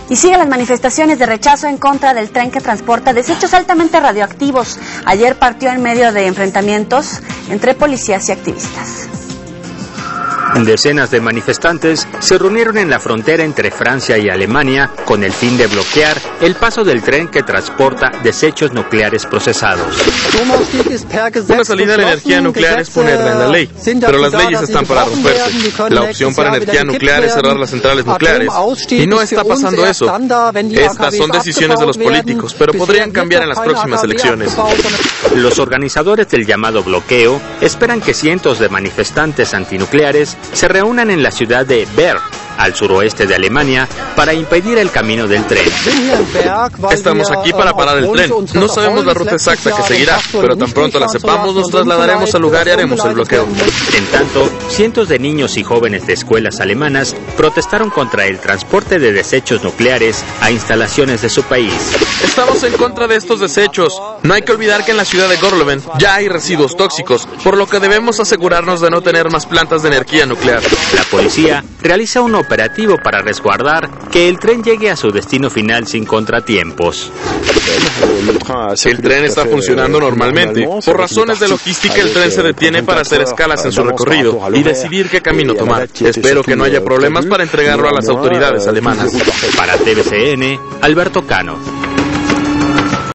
Y siguen las manifestaciones de rechazo en contra del tren que transporta desechos altamente radioactivos. Ayer partió en medio de enfrentamientos entre policías y activistas. Decenas de manifestantes se reunieron en la frontera entre Francia y Alemania con el fin de bloquear el paso del tren que transporta desechos nucleares procesados. Una salida de la energía nuclear es ponerla en la ley, pero las leyes están para romperse. La opción para energía nuclear es cerrar las centrales nucleares, y no está pasando eso. Estas son decisiones de los políticos, pero podrían cambiar en las próximas elecciones. Los organizadores del llamado bloqueo esperan que cientos de manifestantes antinucleares se reúnan en la ciudad de Berg, al suroeste de Alemania, para impedir el camino del tren. Estamos aquí para parar el tren. No sabemos la ruta exacta que seguirá, pero tan pronto la sepamos nos trasladaremos al lugar y haremos el bloqueo. En tanto, cientos de niños y jóvenes de escuelas alemanas protestaron contra el transporte de desechos nucleares a instalaciones de su país. Estamos en contra de estos desechos. No hay que olvidar que en la ciudad de Gorleben ya hay residuos tóxicos, por lo que debemos asegurarnos de no tener más plantas de energía nuclear. La policía realiza un operativo para resguardar que el tren llegue a su destino final sin contratiempos. El tren está funcionando normalmente. Por razones de logística, el tren se detiene para hacer escalas en su recorrido y decidir qué camino tomar. Espero que no haya problemas para entregarlo a las autoridades alemanas. Para TVCN, Alberto Cano.